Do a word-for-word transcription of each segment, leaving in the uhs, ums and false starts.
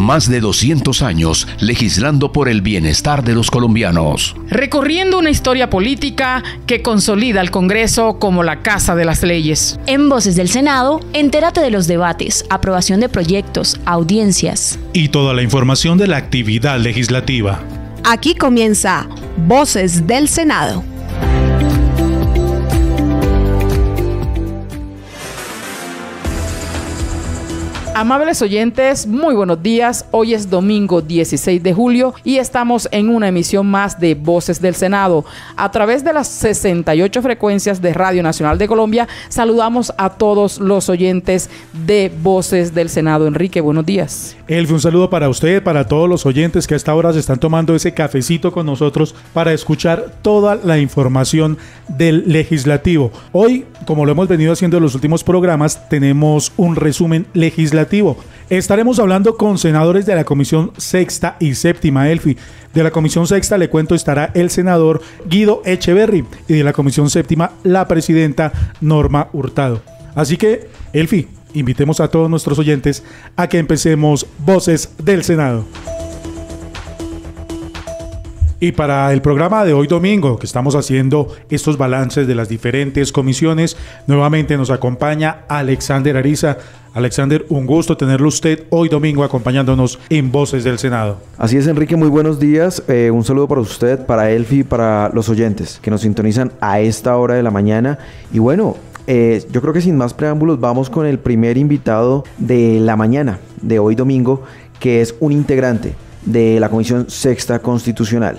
Más de doscientos años legislando por el bienestar de los colombianos. Recorriendo una historia política que consolida al Congreso como la casa de las leyes. En Voces del Senado, entérate de los debates, aprobación de proyectos, audiencias y toda la información de la actividad legislativa. Aquí comienza Voces del Senado. Amables oyentes, muy buenos días. Hoy es domingo dieciséis de julio y estamos en una emisión más de Voces del Senado. A través de las sesenta y ocho frecuencias de Radio Nacional de Colombia, saludamos a todos los oyentes de Voces del Senado. Enrique, buenos días. Elfi, un saludo para usted, para todos los oyentes que a esta hora se están tomando ese cafecito con nosotros para escuchar toda la información del legislativo. Hoy, como lo hemos venido haciendo en los últimos programas, tenemos un resumen legislativo. Estaremos hablando con senadores de la Comisión Sexta y Séptima, Elfi. De la Comisión Sexta, le cuento, estará el senador Guido Echeverry y de la Comisión Séptima, la presidenta Norma Hurtado. Así que, Elfi, invitemos a todos nuestros oyentes a que empecemos Voces del Senado. Y para el programa de hoy domingo, que estamos haciendo estos balances de las diferentes comisiones, nuevamente nos acompaña Alexander Ariza. Alexander, un gusto tenerlo usted hoy domingo acompañándonos en Voces del Senado. Así es, Enrique, muy buenos días. Eh, un saludo para usted, para Elfi y para los oyentes que nos sintonizan a esta hora de la mañana. Y bueno, eh, yo creo que sin más preámbulos vamos con el primer invitado de la mañana de hoy domingo, que es un integrante de la Comisión Sexta Constitucional.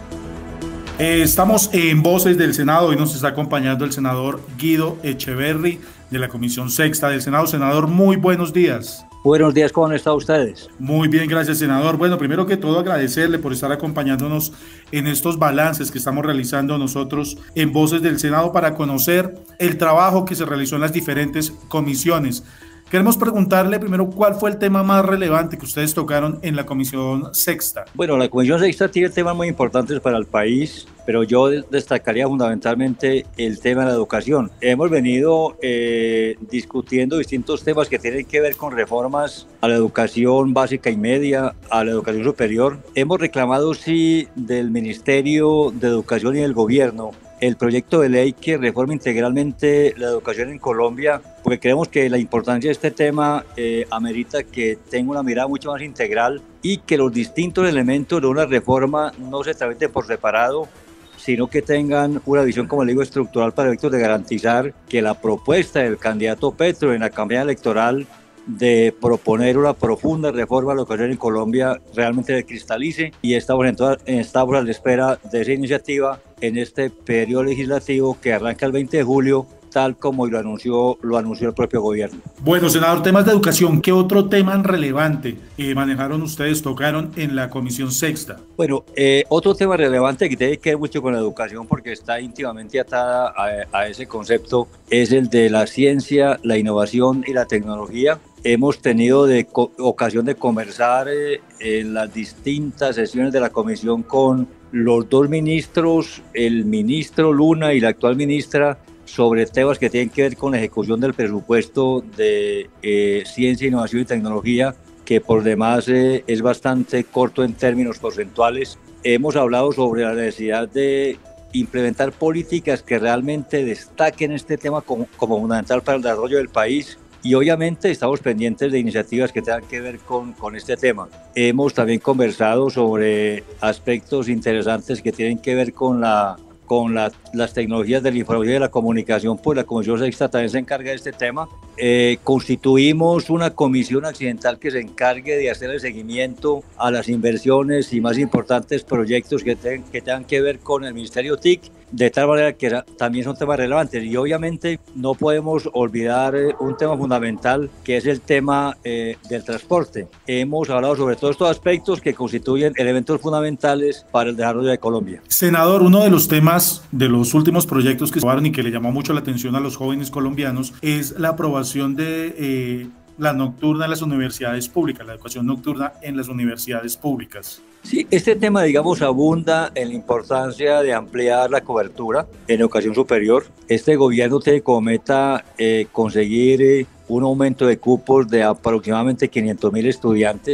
Eh, estamos en Voces del Senado. Hoy nos está acompañando el senador Guido Echeverry de la Comisión Sexta del Senado. Senador, muy buenos días. Buenos días, ¿cómo han estado ustedes? Muy bien, gracias, senador. Bueno, primero que todo agradecerle por estar acompañándonos en estos balances que estamos realizando nosotros en Voces del Senado para conocer el trabajo que se realizó en las diferentes comisiones. Queremos preguntarle primero cuál fue el tema más relevante que ustedes tocaron en la Comisión Sexta. Bueno, la Comisión Sexta tiene temas muy importantes para el país, pero yo destacaría fundamentalmente el tema de la educación. Hemos venido eh, discutiendo distintos temas que tienen que ver con reformas a la educación básica y media, a la educación superior. Hemos reclamado, sí, del Ministerio de Educación y del Gobierno el proyecto de ley que reforma integralmente la educación en Colombia, porque creemos que la importancia de este tema eh, amerita que tenga una mirada mucho más integral y que los distintos elementos de una reforma no se tramiten por separado, sino que tengan una visión, como le digo, estructural para efectos de garantizar que la propuesta del candidato Petro en la campaña electoral de proponer una profunda reforma a la educación en Colombia realmente se cristalice, y estamos, en toda, estamos a la espera de esa iniciativa en este periodo legislativo que arranca el veinte de julio, tal como lo anunció, lo anunció el propio gobierno. Bueno, senador, temas de educación, ¿qué otro tema relevante eh, manejaron ustedes, tocaron en la Comisión Sexta? Bueno, eh, otro tema relevante que tiene que ver mucho con la educación porque está íntimamente atada a, a ese concepto es el de la ciencia, la innovación y la tecnología. Hemos tenido de co- ocasión de conversar eh, en las distintas sesiones de la comisión con los dos ministros, el ministro Luna y la actual ministra, sobre temas que tienen que ver con la ejecución del presupuesto de eh, ciencia, innovación y tecnología, que por demás eh, es bastante corto en términos porcentuales. Hemos hablado sobre la necesidad de implementar políticas que realmente destaquen este tema como, como fundamental para el desarrollo del país. Y obviamente estamos pendientes de iniciativas que tengan que ver con, con este tema. Hemos también conversado sobre aspectos interesantes que tienen que ver con, la, con la, las tecnologías de la información y de la comunicación, pues la Comisión Sexta también se encarga de este tema. Eh, constituimos una comisión accidental que se encargue de hacer el seguimiento a las inversiones y más importantes proyectos que, ten, que tengan que ver con el Ministerio T I C, de tal manera que también son temas relevantes. Y obviamente no podemos olvidar eh, un tema fundamental, que es el tema eh, del transporte. Hemos hablado sobre todos estos aspectos que constituyen elementos fundamentales para el desarrollo de Colombia. Senador, uno de los temas de los últimos proyectos que se aprobaron y que le llamó mucho la atención a los jóvenes colombianos es la aprobación de eh, la nocturna en las universidades públicas, la educación nocturna en las universidades públicas. Sí, este tema, digamos, abunda en la importancia de ampliar la cobertura en educación superior. Este gobierno tiene como meta eh, conseguir eh, un aumento de cupos de aproximadamente quinientos mil estudiantes.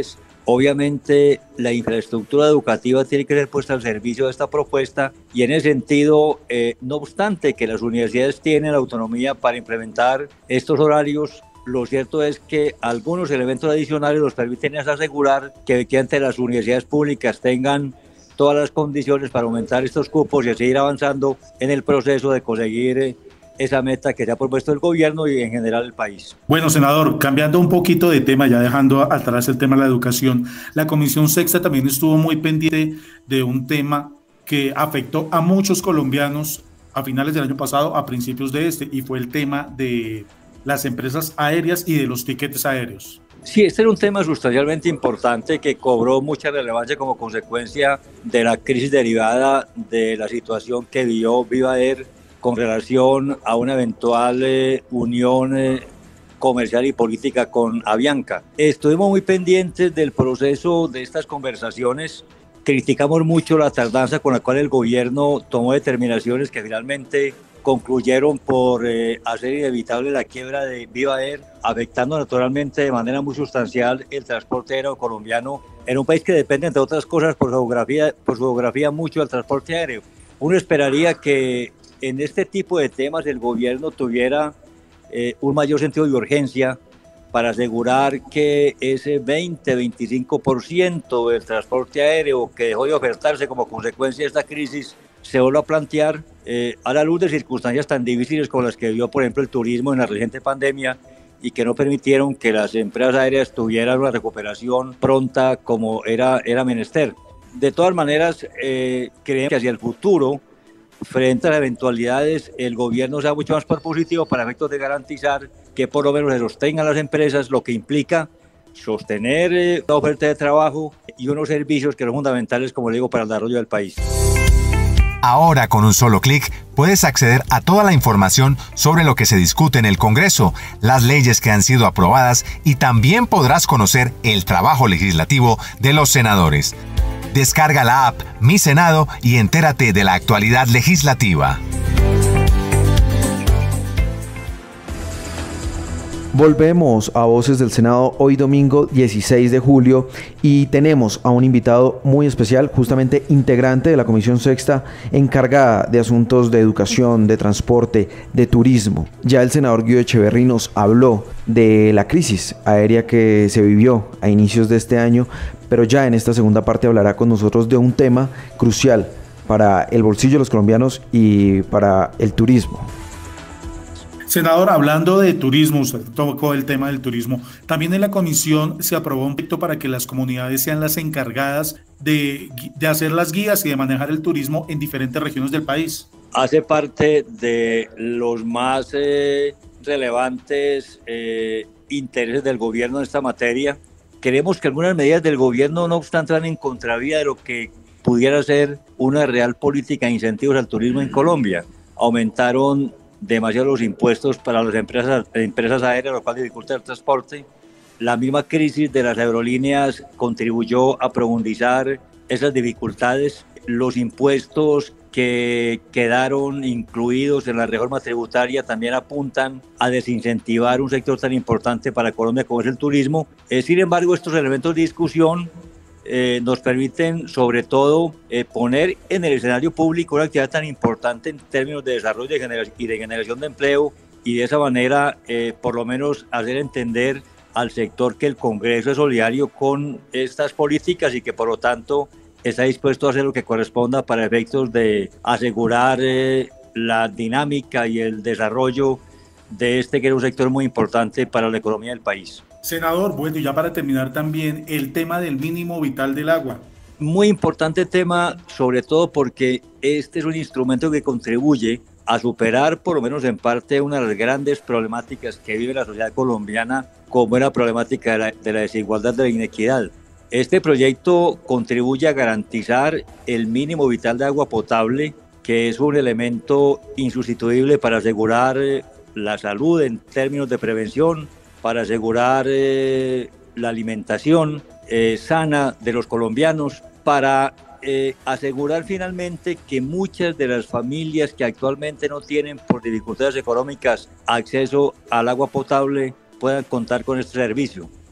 Obviamente la infraestructura educativa tiene que ser puesta al servicio de esta propuesta y en ese sentido, eh, no obstante que las universidades tienen la autonomía para implementar estos horarios, lo cierto es que algunos elementos adicionales nos permiten asegurar que efectivamente las universidades públicas tengan todas las condiciones para aumentar estos cupos y seguir avanzando en el proceso de conseguir eh, esa meta que se ha propuesto el gobierno y en general el país. Bueno, senador, cambiando un poquito de tema, ya dejando atrás el tema de la educación, la Comisión Sexta también estuvo muy pendiente de un tema que afectó a muchos colombianos a finales del año pasado, a principios de este, y fue el tema de las empresas aéreas y de los tiquetes aéreos. Sí, este era un tema sustancialmente importante que cobró mucha relevancia como consecuencia de la crisis derivada de la situación que vivió Viva Air con relación a una eventual eh, unión eh, comercial y política con Avianca. Estuvimos muy pendientes del proceso de estas conversaciones, criticamos mucho la tardanza con la cual el gobierno tomó determinaciones que finalmente concluyeron por eh, hacer inevitable la quiebra de Viva Air, afectando naturalmente de manera muy sustancial el transporte aéreo colombiano en un país que depende, entre otras cosas, por su geografía, por su geografía mucho del transporte aéreo. Uno esperaría que en este tipo de temas el gobierno tuviera eh, un mayor sentido de urgencia para asegurar que ese veinte, veinticinco por ciento del transporte aéreo que dejó de ofertarse como consecuencia de esta crisis se vuelva a plantear eh, a la luz de circunstancias tan difíciles como las que vivió, por ejemplo, el turismo en la reciente pandemia y que no permitieron que las empresas aéreas tuvieran una recuperación pronta como era, era menester. De todas maneras, eh, creemos que hacia el futuro, frente a las eventualidades, el gobierno sea mucho más propositivo para efectos de garantizar que por lo menos se sostengan las empresas, lo que implica sostener eh, la oferta de trabajo y unos servicios que son fundamentales, como le digo, para el desarrollo del país. Ahora, con un solo clic, puedes acceder a toda la información sobre lo que se discute en el Congreso, las leyes que han sido aprobadas y también podrás conocer el trabajo legislativo de los senadores. Descarga la app Mi Senado y entérate de la actualidad legislativa. Volvemos a Voces del Senado hoy domingo dieciséis de julio y tenemos a un invitado muy especial, justamente integrante de la Comisión Sexta encargada de asuntos de educación, de transporte, de turismo. Ya el senador Guido Echeverri nos habló de la crisis aérea que se vivió a inicios de este año, pero ya en esta segunda parte hablará con nosotros de un tema crucial para el bolsillo de los colombianos y para el turismo. Senador, hablando de turismo, usted tocó el tema del turismo, también en la comisión se aprobó un proyecto para que las comunidades sean las encargadas de, de hacer las guías y de manejar el turismo en diferentes regiones del país. Hace parte de los más eh, relevantes eh, intereses del gobierno en esta materia. Creemos que algunas medidas del gobierno, no obstante, van en contravía de lo que pudiera ser una real política de incentivos al turismo en Colombia. Aumentaron demasiado los impuestos para las empresas, empresas aéreas, lo cual dificulta el transporte. La misma crisis de las aerolíneas contribuyó a profundizar esas dificultades. Los impuestos que quedaron incluidos en la reforma tributaria también apuntan a desincentivar un sector tan importante para Colombia como es el turismo. Eh, sin embargo, estos elementos de discusión Eh, nos permiten sobre todo eh, poner en el escenario público una actividad tan importante en términos de desarrollo de generación y de generación de empleo y de esa manera eh, por lo menos hacer entender al sector que el Congreso es solidario con estas políticas y que por lo tanto está dispuesto a hacer lo que corresponda para efectos de asegurar eh, la dinámica y el desarrollo de este que es un sector muy importante para la economía del país. Senador, bueno, y ya para terminar también el tema del mínimo vital del agua. Muy importante tema, sobre todo porque este es un instrumento que contribuye a superar, por lo menos en parte, una de las grandes problemáticas que vive la sociedad colombiana, como es la problemática de la, de la desigualdad, de la inequidad. Este proyecto contribuye a garantizar el mínimo vital de agua potable, que es un elemento insustituible para asegurar la salud en términos de prevención, para asegurar eh, la alimentación eh, sana de los colombianos, para eh, asegurar finalmente que muchas de las familias que actualmente no tienen por dificultades económicas acceso al agua potable puedan contar con este servicio.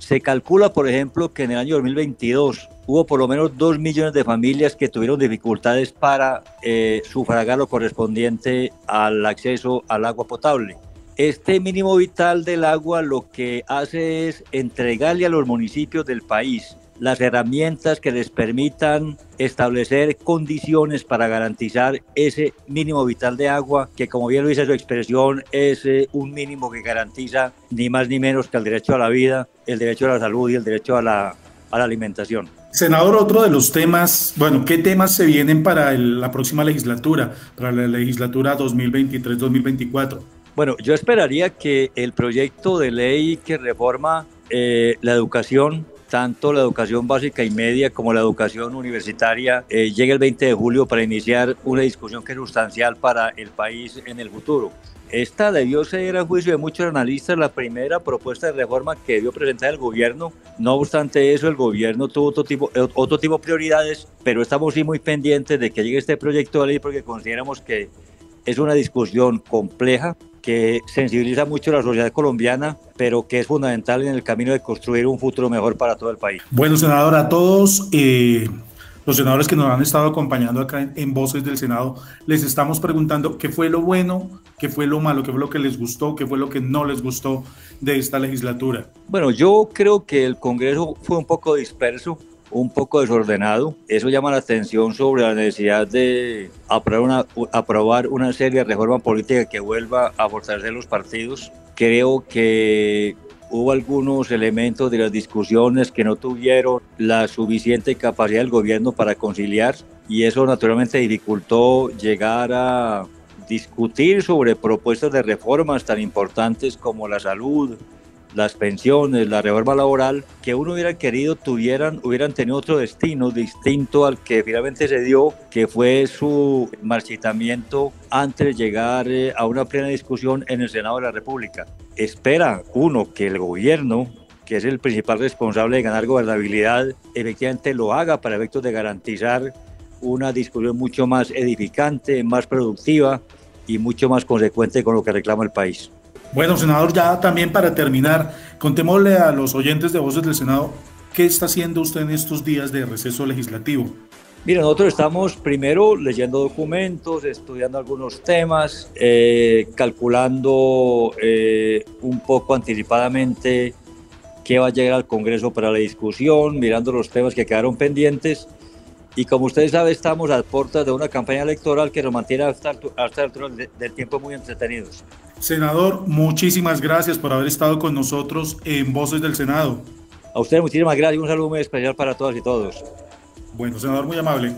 Se calcula, por ejemplo, que en el año dos mil veintidós hubo por lo menos dos millones de familias que tuvieron dificultades para eh, sufragar lo correspondiente al acceso al agua potable. Este mínimo vital del agua lo que hace es entregarle a los municipios del país las herramientas que les permitan establecer condiciones para garantizar ese mínimo vital de agua, que como bien lo dice su expresión, es eh, un mínimo que garantiza ni más ni menos que el derecho a la vida, el derecho a la salud y el derecho a la, a la alimentación. Senador, otro de los temas, bueno, ¿qué temas se vienen para el, la próxima legislatura, para la legislatura dos mil veintitrés dos mil veinticuatro? Bueno, yo esperaría que el proyecto de ley que reforma eh, la educación, tanto la educación básica y media como la educación universitaria, eh, llegue el veinte de julio para iniciar una discusión que es sustancial para el país en el futuro. Esta debió ser, a juicio de muchos analistas, la primera propuesta de reforma que debió presentar el gobierno. No obstante eso, el gobierno tuvo otro tipo, otro tipo de prioridades, pero estamos sí muy pendientes de que llegue este proyecto de ley porque consideramos que es una discusión compleja, que sensibiliza mucho a la sociedad colombiana, pero que es fundamental en el camino de construir un futuro mejor para todo el país. Bueno, senador, a todos eh, los senadores que nos han estado acompañando acá en, en Voces del Senado, les estamos preguntando qué fue lo bueno, qué fue lo malo, qué fue lo que les gustó, qué fue lo que no les gustó de esta legislatura. Bueno, yo creo que el Congreso fue un poco disperso, un poco desordenado. Eso llama la atención sobre la necesidad de aprobar una, aprobar una serie de reformas políticas que vuelva a fortalecer los partidos. Creo que hubo algunos elementos de las discusiones que no tuvieron la suficiente capacidad del gobierno para conciliar y eso naturalmente dificultó llegar a discutir sobre propuestas de reformas tan importantes como la salud, las pensiones, la reforma laboral, que uno hubiera querido tuvieran, hubieran tenido otro destino distinto al que finalmente se dio, que fue su marchitamiento antes de llegar eh, a una plena discusión en el Senado de la República. Espera uno que el gobierno, que es el principal responsable de ganar gobernabilidad, efectivamente lo haga para efectos de garantizar una discusión mucho más edificante, más productiva y mucho más consecuente con lo que reclama el país. Bueno, senador, ya también para terminar, contémosle a los oyentes de Voces del Senado, ¿qué está haciendo usted en estos días de receso legislativo? Mira, nosotros estamos primero leyendo documentos, estudiando algunos temas, eh, calculando eh, un poco anticipadamente qué va a llegar al Congreso para la discusión, mirando los temas que quedaron pendientes. Y como ustedes saben, estamos a puertas de una campaña electoral que nos mantiene hasta esta altura del tiempo muy entretenidos. Senador, muchísimas gracias por haber estado con nosotros en Voces del Senado. A ustedes muchísimas gracias y un saludo muy especial para todas y todos. Bueno, senador, muy amable.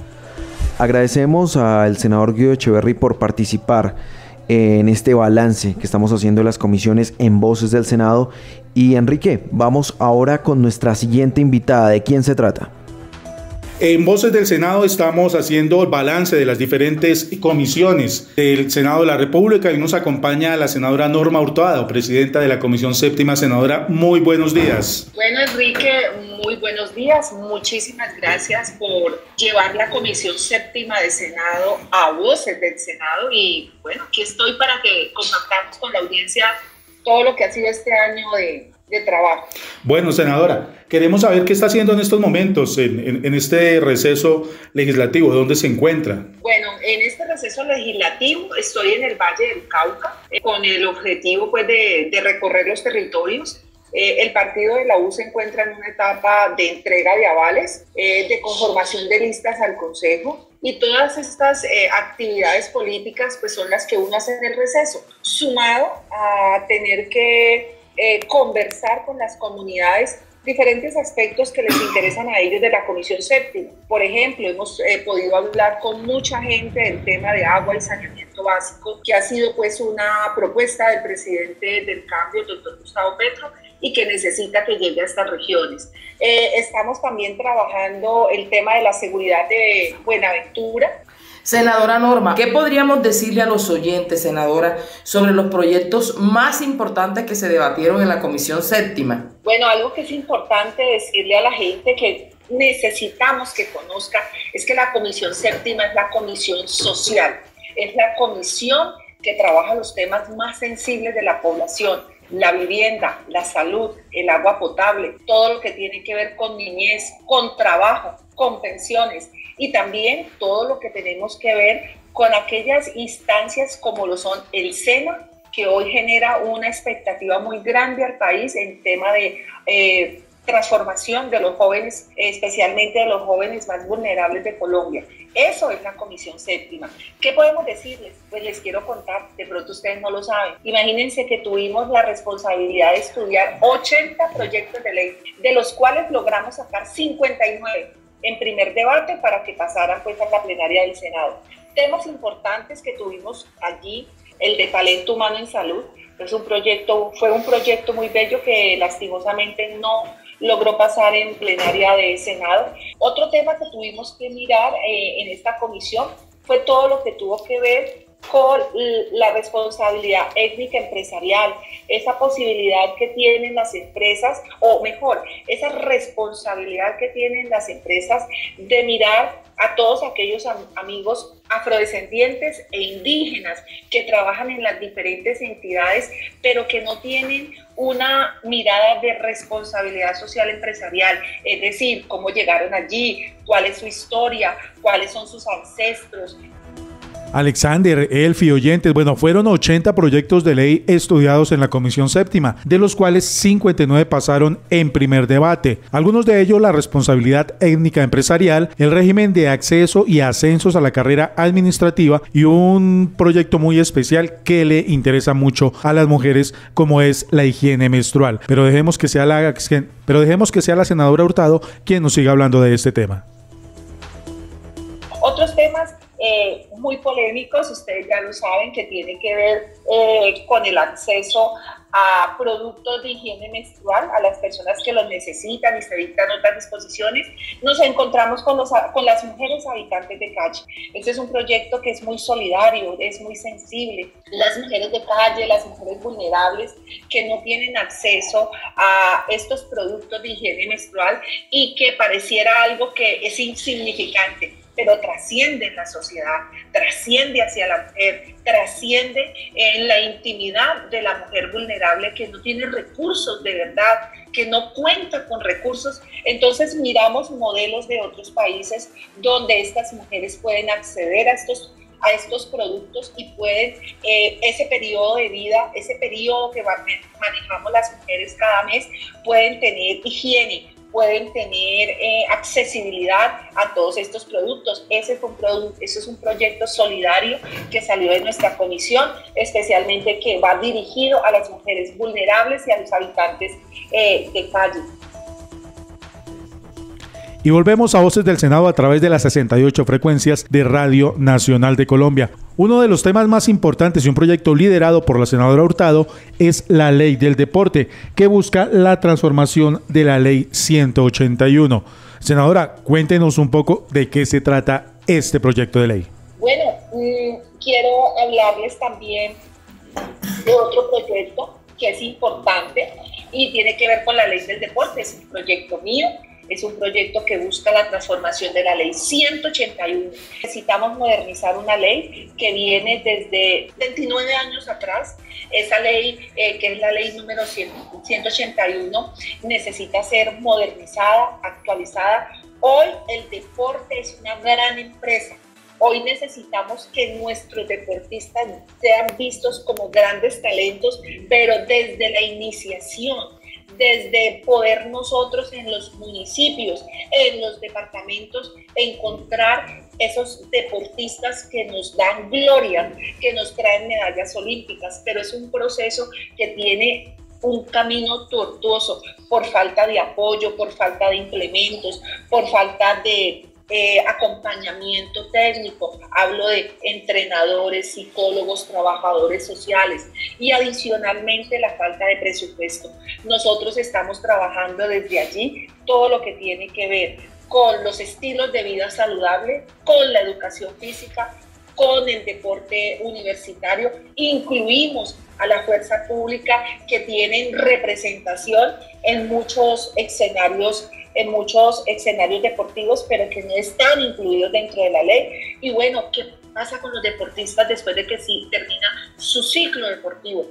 Agradecemos al senador Guido Echeverry por participar en este balance que estamos haciendo de las comisiones en Voces del Senado. Y Enrique, vamos ahora con nuestra siguiente invitada. ¿De quién se trata? En Voces del Senado estamos haciendo el balance de las diferentes comisiones del Senado de la República y nos acompaña la senadora Norma Hurtado, presidenta de la Comisión Séptima. Senadora, muy buenos días. Bueno, Enrique, muy buenos días. Muchísimas gracias por llevar la Comisión Séptima de Senado a Voces del Senado y bueno, aquí estoy para que compartamos con la audiencia todo lo que ha sido este año de... de trabajo. Bueno, senadora, queremos saber qué está haciendo en estos momentos, en, en, en este receso legislativo, ¿dónde se encuentra? Bueno, en este receso legislativo estoy en el Valle del Cauca, eh, con el objetivo pues, de, de recorrer los territorios. Eh, el partido de la U se encuentra en una etapa de entrega de avales, eh, de conformación de listas al Consejo, y todas estas eh, actividades políticas pues, son las que uno hace en el receso, sumado a tener que Eh, conversar con las comunidades diferentes aspectos que les interesan a ellos de la Comisión Séptima. Por ejemplo, hemos eh, podido hablar con mucha gente del tema de agua y saneamiento básico, que ha sido pues una propuesta del presidente del cambio, el doctor Gustavo Petro, y que necesita que llegue a estas regiones. Eh, estamos también trabajando el tema de la seguridad de Buenaventura. Senadora Norma, ¿qué podríamos decirle a los oyentes, senadora, sobre los proyectos más importantes que se debatieron en la Comisión Séptima? Bueno, algo que es importante decirle a la gente que necesitamos que conozca es que la Comisión Séptima es la comisión social, es la comisión que trabaja los temas más sensibles de la población, la vivienda, la salud, el agua potable, todo lo que tiene que ver con niñez, con trabajo, con pensiones y también todo lo que tenemos que ver con aquellas instancias como lo son el SENA, que hoy genera una expectativa muy grande al país en tema de eh, transformación de los jóvenes, especialmente de los jóvenes más vulnerables de Colombia. Eso es la Comisión Séptima. ¿Qué podemos decirles? Pues les quiero contar, de pronto ustedes no lo saben. Imagínense que tuvimos la responsabilidad de estudiar ochenta proyectos de ley, de los cuales logramos sacar cincuenta y nueve en primer debate para que pasaran pues a la plenaria del Senado. Temas importantes que tuvimos allí, el de talento humano en salud, es un proyecto, fue un proyecto muy bello que lastimosamente no logró pasar en plenaria de Senado. Otro tema que tuvimos que mirar eh, en esta comisión fue todo lo que tuvo que ver con la responsabilidad étnica empresarial, esa posibilidad que tienen las empresas, o mejor, esa responsabilidad que tienen las empresas de mirar a todos aquellos am- amigos afrodescendientes e indígenas que trabajan en las diferentes entidades, pero que no tienen una mirada de responsabilidad social empresarial, es decir, cómo llegaron allí, cuál es su historia, cuáles son sus ancestros. Alexander, Elfi, oyentes, bueno, fueron ochenta proyectos de ley estudiados en la Comisión Séptima, de los cuales cincuenta y nueve pasaron en primer debate. Algunos de ellos la responsabilidad étnica empresarial, el régimen de acceso y ascensos a la carrera administrativa y un proyecto muy especial que le interesa mucho a las mujeres como es la higiene menstrual. Pero dejemos que sea la, pero dejemos que sea la senadora Hurtado quien nos siga hablando de este tema. Otros temas Eh, muy polémicos, ustedes ya lo saben, que tiene que ver eh, con el acceso a productos de higiene menstrual a las personas que los necesitan y se dictan otras disposiciones. Nos encontramos con, los, con las mujeres habitantes de calle. Este es un proyecto que es muy solidario, es muy sensible. Las mujeres de calle, las mujeres vulnerables que no tienen acceso a estos productos de higiene menstrual y que pareciera algo que es insignificante, pero trasciende en la sociedad, trasciende hacia la mujer, trasciende en la intimidad de la mujer vulnerable que no tiene recursos de verdad, que no cuenta con recursos. Entonces miramos modelos de otros países donde estas mujeres pueden acceder a estos a estos productos y pueden, eh, ese periodo de vida, ese periodo que manejamos las mujeres cada mes, pueden tener higiene, pueden tener eh, accesibilidad a todos estos productos. Ese fue un producto, ese es un proyecto solidario que salió de nuestra comisión, especialmente que va dirigido a las mujeres vulnerables y a los habitantes eh, de calle. Y volvemos a Voces del Senado a través de las sesenta y ocho frecuencias de Radio Nacional de Colombia. Uno de los temas más importantes y un proyecto liderado por la senadora Hurtado es la Ley del Deporte, que busca la transformación de la Ley ciento ochenta y uno. Senadora, cuéntenos un poco de qué se trata este proyecto de ley. Bueno, mmm, quiero hablarles también de otro proyecto que es importante y tiene que ver con la Ley del Deporte. Es un proyecto mío. Es un proyecto que busca la transformación de la ley ciento ochenta y uno. Necesitamos modernizar una ley que viene desde veintinueve años atrás. Esa ley, eh, que es la ley número ciento ochenta y uno, necesita ser modernizada, actualizada. Hoy el deporte es una gran empresa. Hoy necesitamos que nuestros deportistas sean vistos como grandes talentos, pero desde la iniciación, desde poder nosotros en los municipios, en los departamentos, encontrar esos deportistas que nos dan gloria, que nos traen medallas olímpicas, pero es un proceso que tiene un camino tortuoso por falta de apoyo, por falta de implementos, por falta de Eh, acompañamiento técnico. Hablo de entrenadores, psicólogos, trabajadores sociales y adicionalmente la falta de presupuesto. Nosotros estamos trabajando desde allí todo lo que tiene que ver con los estilos de vida saludable, con la educación física, con el deporte universitario. Incluimos a la fuerza pública que tienen representación en muchos escenarios en muchos escenarios deportivos, pero que no están incluidos dentro de la ley. Y bueno, ¿qué pasa con los deportistas después de que sí termina su ciclo deportivo?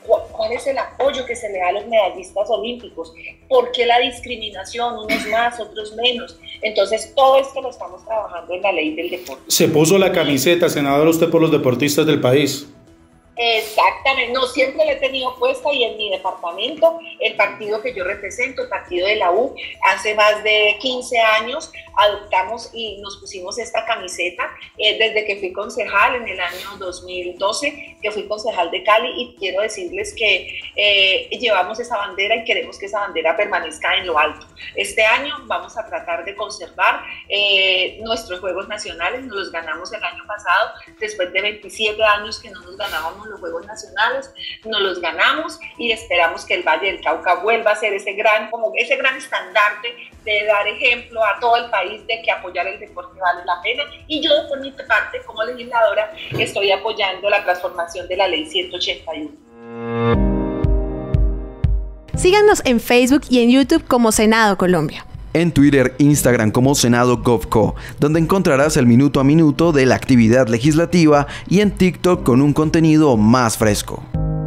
¿Cuál es el apoyo que se le da a los medallistas olímpicos? ¿Por qué la discriminación? Unos más, otros menos. Entonces, todo esto lo estamos trabajando en la ley del deporte. Se puso la camiseta, senadora, usted por los deportistas del país. Exactamente, no siempre la he tenido puesta y en mi departamento, el partido que yo represento, el partido de la U, hace más de quince años adoptamos y nos pusimos esta camiseta eh, desde que fui concejal en el año dos mil doce, que fui concejal de Cali, y quiero decirles que eh, llevamos esa bandera y queremos que esa bandera permanezca en lo alto. Este año vamos a tratar de conservar eh, nuestros Juegos Nacionales, nos los ganamos el año pasado, después de veintisiete años que no nos ganábamos los Juegos Nacionales, nos los ganamos y esperamos que el Valle del Cauca vuelva a ser ese gran, como ese gran estandarte de dar ejemplo a todo el país de que apoyar el deporte vale la pena. Y yo, por mi parte, como legisladora, estoy apoyando la transformación de la ley ciento ochenta y uno. Síganos en Facebook y en YouTube como Senado Colombia. En Twitter, Instagram como Senado GovCo, donde encontrarás el minuto a minuto de la actividad legislativa, y en TikTok con un contenido más fresco.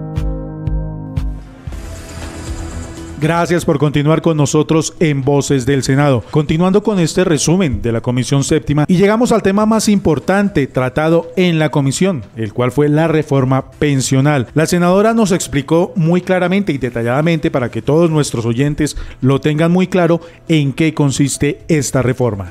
Gracias por continuar con nosotros en Voces del Senado. Continuando con este resumen de la Comisión Séptima, y llegamos al tema más importante tratado en la comisión, el cual fue la reforma pensional. La senadora nos explicó muy claramente y detalladamente, para que todos nuestros oyentes lo tengan muy claro, en qué consiste esta reforma.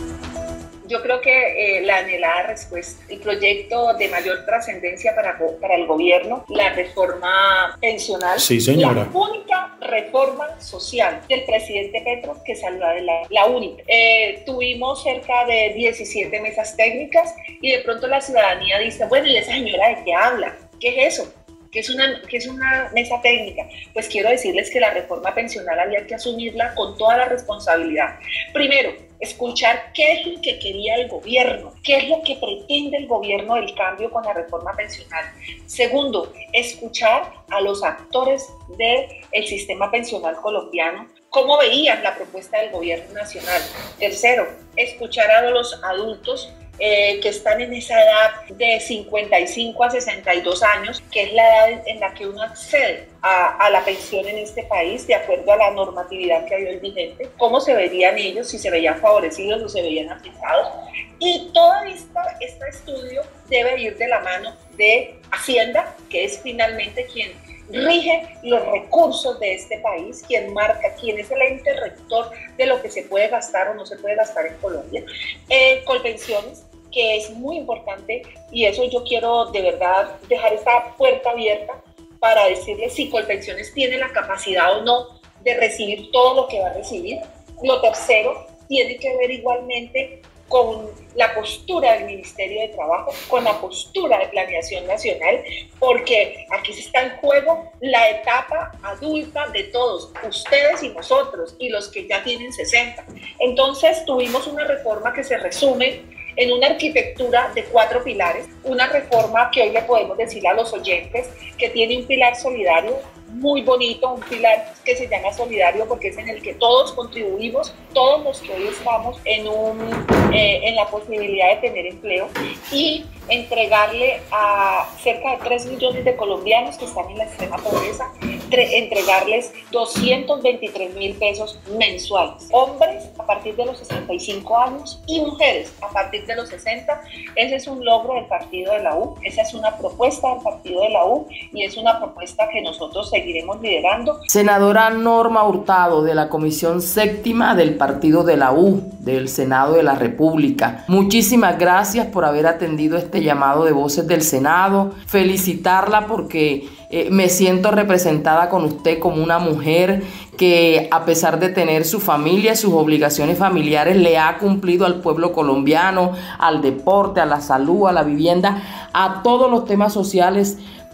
Yo creo que eh, la anhelada respuesta, el proyecto de mayor trascendencia para, para el gobierno, la reforma pensional, sí, señora. La única reforma social del presidente Petro que salió adelante, la única. Eh, tuvimos cerca de diecisiete mesas técnicas y de pronto la ciudadanía dice, bueno, ¿y esa señora de qué habla? ¿Qué es eso? ¿Qué es, una, ¿Qué es una mesa técnica? Pues quiero decirles que la reforma pensional había que asumirla con toda la responsabilidad. Primero, escuchar qué es lo que quería el gobierno, qué es lo que pretende el gobierno del cambio con la reforma pensional. Segundo, escuchar a los actores del sistema pensional colombiano, cómo veían la propuesta del gobierno nacional. Tercero, escuchar a los adultos Eh, que están en esa edad de cincuenta y cinco a sesenta y dos años, que es la edad en la que uno accede a, a la pensión en este país, de acuerdo a la normatividad que hay hoy vigente, cómo se verían ellos, si se veían favorecidos o se veían afectados. Y todo esta, este estudio debe ir de la mano de Hacienda, que es finalmente quien rige los recursos de este país, quien marca, quien es el ente rector de lo que se puede gastar o no se puede gastar en Colombia. Eh, Colpensiones, que es muy importante, y eso yo quiero de verdad dejar esta puerta abierta para decirles si Colpensiones tiene la capacidad o no de recibir todo lo que va a recibir. Lo tercero tiene que ver igualmente con la postura del Ministerio de Trabajo, con la postura de Planeación Nacional, porque aquí se está en juego la etapa adulta de todos, ustedes y nosotros, y los que ya tienen sesenta. Entonces tuvimos una reforma que se resume en una arquitectura de cuatro pilares, una reforma que hoy le podemos decir a los oyentes que tiene un pilar solidario muy bonito, un pilar que se llama solidario porque es en el que todos contribuimos, todos los que hoy estamos en, un, eh, en la posibilidad de tener empleo, y entregarle a cerca de tres millones de colombianos que están en la extrema pobreza, entregarles doscientos veintitrés mil pesos mensuales. Hombres a partir de los sesenta y cinco años y mujeres a partir de los sesenta. Ese es un logro del partido de la U, esa es una propuesta del partido de la U y es una propuesta que nosotros seguiremos liderando. Senadora Norma Hurtado, de la Comisión Séptima del partido de la U, del Senado de la República, muchísimas gracias por haber atendido este llamado de Voces del Senado. Felicitarla porque Eh, me siento representada con usted como una mujer que, a pesar de tener su familia, sus obligaciones familiares, le ha cumplido al pueblo colombiano, al deporte, a la salud, a la vivienda, a todos los temas sociales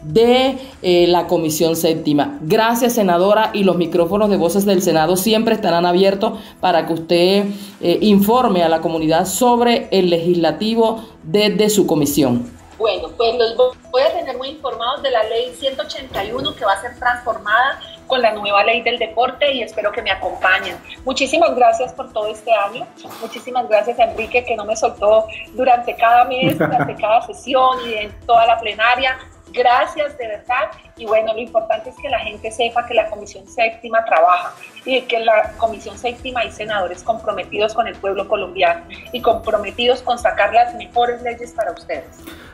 de eh, la Comisión Séptima. Gracias, senadora, y los micrófonos de Voces del Senado siempre estarán abiertos para que usted eh, informe a la comunidad sobre el legislativo desde su comisión. Bueno, pues los voy a tener muy informados de la ley ciento ochenta y uno que va a ser transformada con la nueva ley del deporte y espero que me acompañen. Muchísimas gracias por todo este año, muchísimas gracias a Enrique que no me soltó durante cada mes, durante cada sesión y en toda la plenaria. Gracias de verdad, y bueno, lo importante es que la gente sepa que la Comisión Séptima trabaja y que la Comisión Séptima hay senadores comprometidos con el pueblo colombiano y comprometidos con sacar las mejores leyes para ustedes.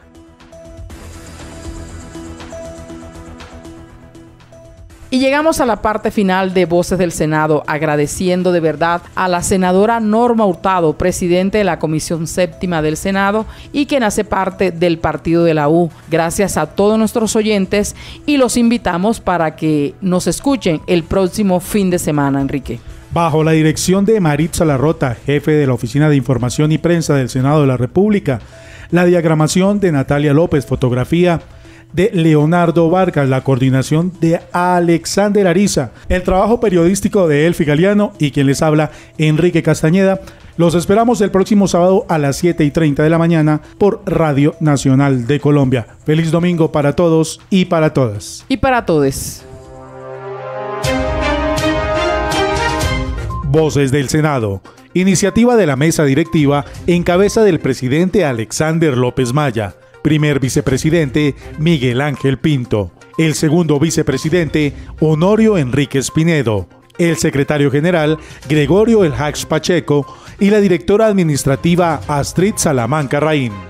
Y llegamos a la parte final de Voces del Senado, agradeciendo de verdad a la senadora Norma Hurtado, presidente de la Comisión Séptima del Senado y quien hace parte del partido de la U. Gracias a todos nuestros oyentes y los invitamos para que nos escuchen el próximo fin de semana, Enrique. Bajo la dirección de Maritza Larrota, jefe de la Oficina de Información y Prensa del Senado de la República, la diagramación de Natalia López, fotografía de Leonardo Vargas, la coordinación de Alexander Ariza, el trabajo periodístico de Elfi Galeano y quien les habla, Enrique Castañeda. Los esperamos el próximo sábado a las siete y treinta de la mañana por Radio Nacional de Colombia. Feliz domingo para todos y para todas. Y para todos. Voces del Senado. Iniciativa de la mesa directiva en cabeza del presidente Alexander López Maya. Primer vicepresidente, Miguel Ángel Pinto. El segundo vicepresidente, Honorio Enríquez Pinedo. El secretario general, Gregorio El Hax Pacheco. Y la directora administrativa, Astrid Salamanca Raín.